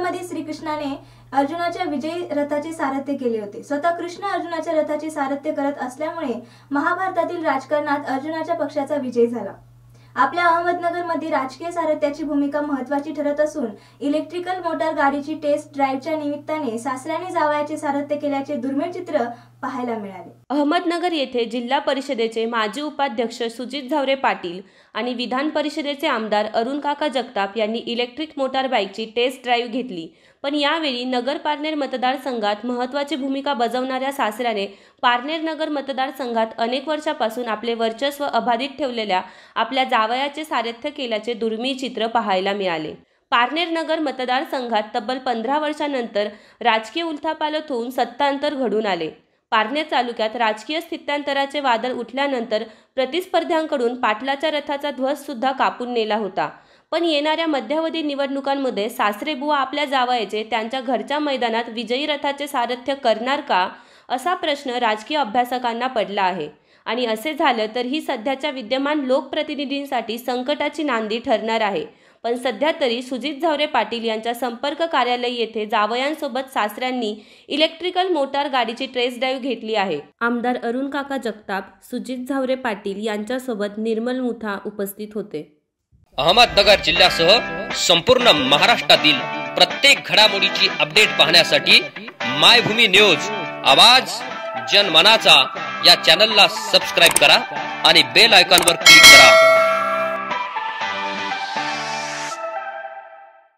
युद्धामध्ये श्रीकृष्णाने अर्जुनाच्या विजयी रथाचे सारथ्य केले होते। स्वतः कृष्ण अर्जुनाच्या रथाचे सारथ्य करत असल्यामुळे महाभारतातील राजकारणात अर्जुनाच्या पक्षाचा विजय झाला। आपल्या अहमदनगरमध्ये राजकीय सारथ्याची भूमिका महत्त्वाची ठरत असून इलेक्ट्रिकल मोटार गाडीची टेस्ट ड्राईव्हच्या निमित्ताने सासऱ्याने जावयाचे सारथ्य केल्याचे दुर्मिळ चित्र पाहायला मिळाले। अहमदनगर येथे जिल्हा परिषदेचे माजी उपाध्यक्ष सुजित झावरे पाटील आणि विधान परिषदेचे आमदार अरुण काका जगताप यांनी इलेक्ट्रिक मोटार बाईकची टेस्ट ड्राईव्ह घेतली। पण यावेळी नगर पारनेर मतदारसंघात महत्त्वाची भूमिका बजावणाऱ्या सासऱ्याने पारनेर नगर मतदारसंघात अनेक वर्षापासून आपले वर्चस्व अबाधित ठेवलेल्या आपल्या जावयाचे सारथ्य केल्याचे दुर्मिळ चित्र पाहायला मिळाले। पारनेर नगर मतदारसंघात तब्बल 15 वर्षांनंतर राजकीय उलथापालथ होऊन सत्तांतर घडून आले। पारनेर तालुक्यात राजकीय स्थित्यांतराचे वादळ उठल्यानंतर प्रतिस्पर्ध्यांकडून पाटलाच्या रथाचा ध्वज सुद्धा कापून नेला होता। पण येणाऱ्या मध्यावधी निवडणुकांमध्ये सासरेबुवा आपल्या जावयाचे त्यांच्या घरच्या मैदानात विजयी रथाचे सारथ्य करणार का, असा प्रश्न राजकीय अभ्यासकांना पडला आहे। आणि असे झालं तर ही सध्याच्या विद्यमान लोकप्रतिनिधींसाठी संकटाची नांदी ठरणार आहे। पण सध्या तरी सुजित झावरे पाटील यांच्या संपर्क कार्यालय येथे जावयांसोबत सासऱ्यांनी इलेक्ट्रिकल मोटार गाडीची टेस्ट ड्राईव्ह घेतली आहे। आमदार अरुण काका जगताप, सुजित झावरे पाटील यांच्यासोबत निर्मल मुथा उपस्थित होते। अहमदनगर जिल्ह्यासह संपूर्ण महाराष्ट्रातील प्रत्येक घडामोडीची अपडेट पाहण्यासाठी मायभूमी न्यूज आवाज जनमनाचा या चॅनलला सबस्क्राइब करा आणि बेल आयकॉनवर क्लिक करा।